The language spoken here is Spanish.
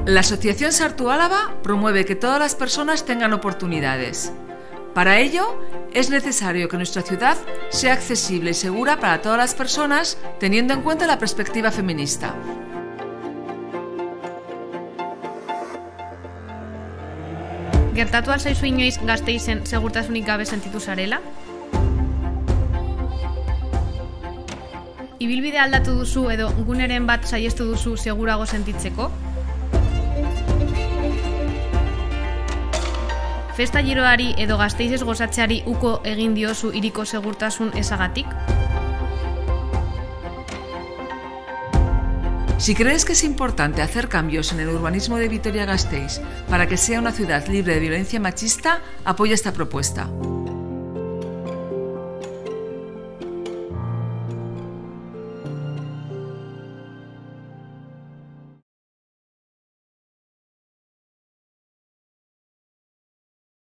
La Asociación Sartu Álava promueve que todas las personas tengan oportunidades. Para ello, es necesario que nuestra ciudad sea accesible y segura para todas las personas, teniendo en cuenta la perspectiva feminista. Gertatu al zaizu inoiz Gasteizen segurtasunik gabe sentitu zarela? Ibilbide aldatu duzu edo guneren bat saihestu duzu segurago sentitzeko? Festa giroari edo Gasteizez gozatzeari uko egin diozu hiriko segurtasun ezagatik? Si crees que es importante hacer cambios en el urbanismo de Vitoria-Gasteiz para que sea una ciudad libre de violencia machista, apoya esta propuesta.